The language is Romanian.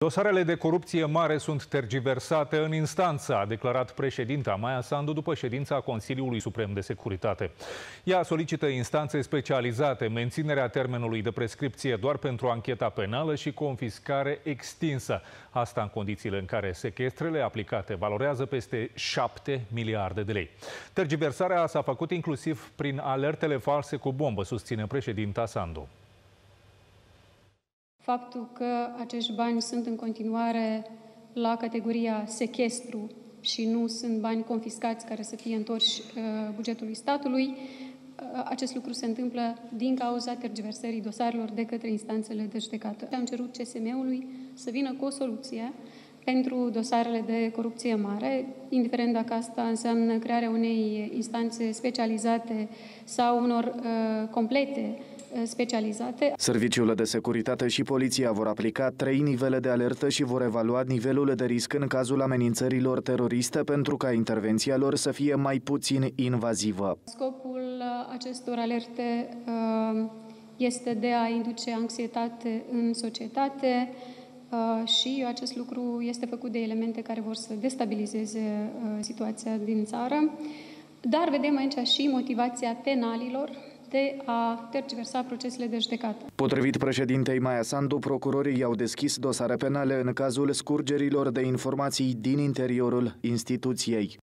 Dosarele de corupție mare sunt tergiversate în instanță, a declarat președinta Maia Sandu după ședința Consiliului Suprem de Securitate. Ea solicită instanțe specializate, menținerea termenului de prescripție doar pentru ancheta penală și confiscare extinsă. Asta în condițiile în care sechestrele aplicate valorează peste 7 miliarde de lei. Tergiversarea s-a făcut inclusiv prin alertele false cu bombă, susține președinta Sandu. Faptul că acești bani sunt în continuare la categoria sechestru și nu sunt bani confiscați care să fie întorși bugetului statului, acest lucru se întâmplă din cauza tergiversării dosarelor de către instanțele de judecată. Am cerut CSM-ului să vină cu o soluție pentru dosarele de corupție mare, indiferent dacă asta înseamnă crearea unei instanțe specializate sau unor complete specializate. Serviciul de securitate și poliția vor aplica 3 nivele de alertă și vor evalua nivelul de risc în cazul amenințărilor teroriste pentru ca intervenția lor să fie mai puțin invazivă. Scopul acestor alerte este de a induce anxietate în societate și acest lucru este făcut de elemente care vor să destabilizeze situația din țară. Dar vedem aici și motivația penalilor de a tergiversa procesele de judecată. Potrivit președintei Maia Sandu, procurorii i-au deschis dosare penale în cazul scurgerilor de informații din interiorul instituției.